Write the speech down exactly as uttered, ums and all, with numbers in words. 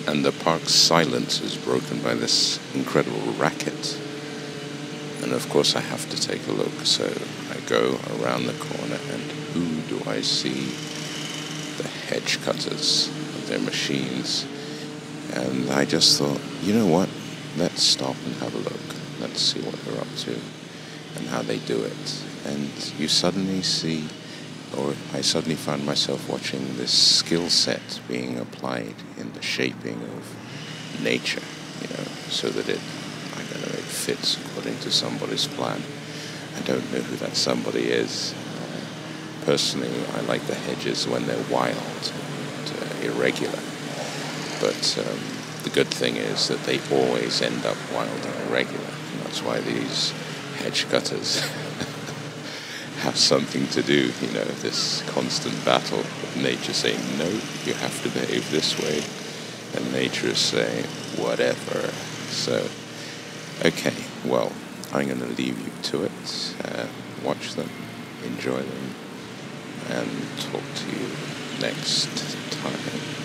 and the park's silence is broken by this incredible racket. And of course I have to take a look, so I go around the corner, and who do I see? The hedge cutters with their machines. And I just thought, you know what, let's stop and have a look. Let's see what they're up to and how they do it. And you suddenly see, or I suddenly found myself watching this skill set being applied in the shaping of nature, you know, so that it, I don't know, it fits according to somebody's plan. I don't know who that somebody is. Uh, personally, I like the hedges when they're wild and uh, irregular. But um, the good thing is that they always end up wild and irregular. And that's why these hedge cutters have something to do, you know, this constant battle with nature saying, no, you have to behave this way. And nature is saying, whatever. So, okay, well, I'm going to leave you to it. Uh, watch them, enjoy them, and talk to you next time.